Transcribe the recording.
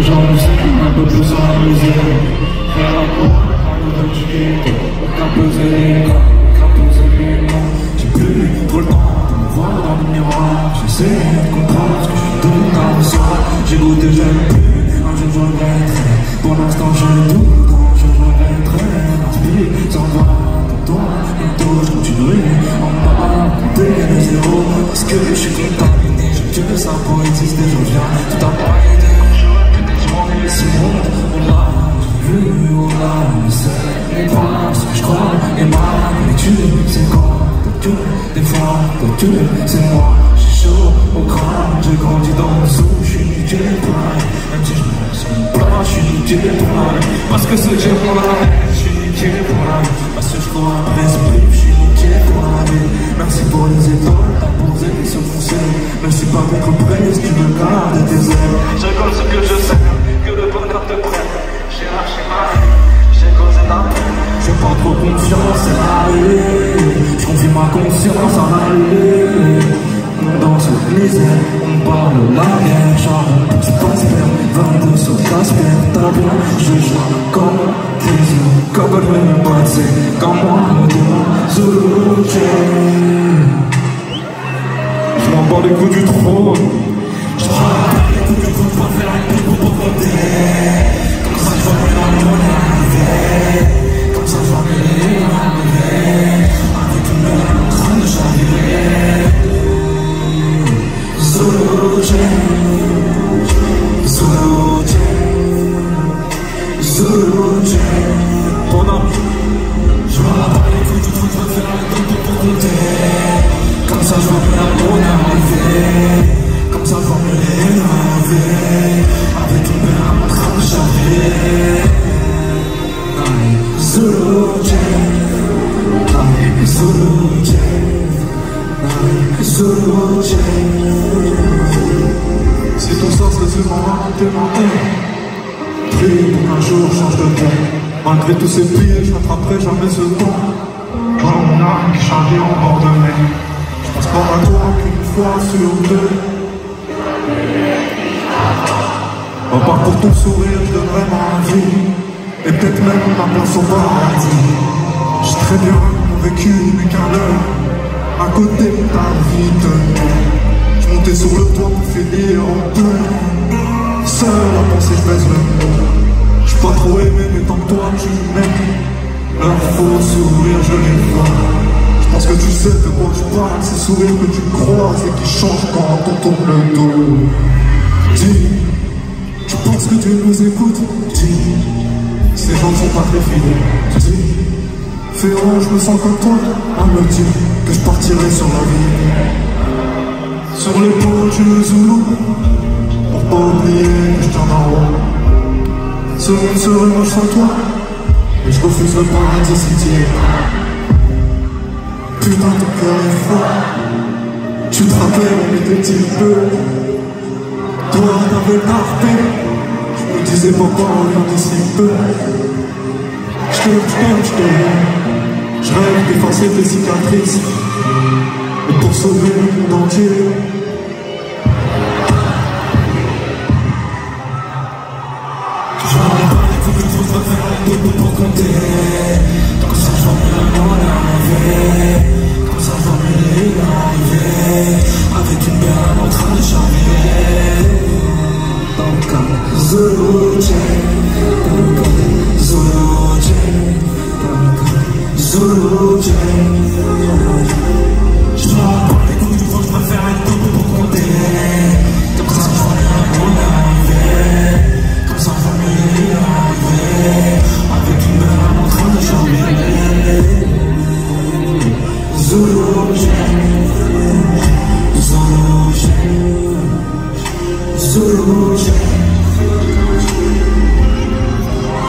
les gens me suivent un peu plus amusé. Faire la cour, un peu chiquito, qu'un peu zélico, qu'un peu zélico. J'ai plus trop le temps de me voir dans le miroir. J'essaie de comprendre ce que je suis devenu dans le soir. J'ai goûté, j'aime plus, un jour je regretterai. Pour l'instant j'ai tout, un jour je regretterai. Inspire, s'en va, toi, bientôt je continuerai. En bas, compter les zéros, parce que je suis contaminé. Je veux ça pour exister, je viens tout appareil. Ce monde, on l'a vu, on l'a c'est les pas ce que je crois, et ma nourriture, c'est quoi? Des fois, c'est moi, j'ai chaud au crâne, j'ai grandi dans le zoo, je suis niqué pour la vie. Même si je me laisse mon plat, je suis niqué pour la vie. Parce que ce que j'ai pour la vie, je suis niqué pour la vie. Parce que je crois après ce prix, je suis niqué pour la vie. Merci pour les épaules, t'as posé sur mon ciel. Merci pas d'être presse, tu me gardes tes ailes. Je récolte ce que je sais. Que le bonheur te prenne. J'ai lâché ma vie, j'ai causé ta peine. J'ai pas trop confiance, c'est arrivé. Je confie ma conscience à l'arrivée. Dans cette misère, on parle de la guerre. Charbon, tu passes bien, 22 sur Casper. T'as bien, je joue comme tes yeux. Comme le passé, comme moi, le démon Zulu. Je m'en bats les coups du trône. Je m'en bats les coups du trône pour faire un peu pour voter. Comme ça je vois mes larmes arriver. Comme ça je vois mes larmes arriver. Avec une belle en train de chavirer. Zulu, Zulu, mon ami. Je m'en bats les coups du trône pour faire un peu pour voter. Comme ça je vois mes larmes arriver. Comme ça je vois mes larmes arriver. Avec une belle en train de chavirer. Zulu, si ton sort se souvent démenté, prie pour qu'un jour change de ton. Malgré tous ces pieds, je n'attraperai jamais ce temps. Dans mon âme qui chargée en bord de mer. Je passe pas à toi qu'une fois sur deux. À part pour ton sourire, je donnerai ma vie. Et peut-être même ma place au paradis. J'ai très bien vécu, mais qu'un heure. À côté de ta vie tenait. Je montais sur le toit pour finir en deux. Seul à penser, je baisse le mot. J'suis pas trop aimé, mais tant que toi tu m'aimes. Leur faux sourire, je les vois. J'pense que tu sais de quoi je parle. Ces sourires que tu croises et qui changent quand on tourne le dos. Dis, tu penses que Dieu nous écoute? Dis, ces gens ne sont pas très fidèles. Dis, Féron, je me sens comme toi, à me dire que je partirai sur la vie. Sur l'épaule du Zoulou, pour pas oublier que je tiens en haut. Ce monde serait moche sans toi, et je refuse le paradis si t'y es pas. Putain, ton cœur est fort. Tu te rappelles, on était petits peu. Toi, t'avais parfait. Je me disais pourquoi on vient d'ici peu. Je t'aime. Je rêve d'effacer tes cicatrices. Et pour sauver le monde entier. Je n'en ai pas les coups que tu vas faire un peu pour compter. Comme ça je vois mes larmes arriver. Comme ça je vois mes larmes arriver. Avec une belle en train de chavirer. Dans le cas Zulu, dans le cas Zulu, Zulu,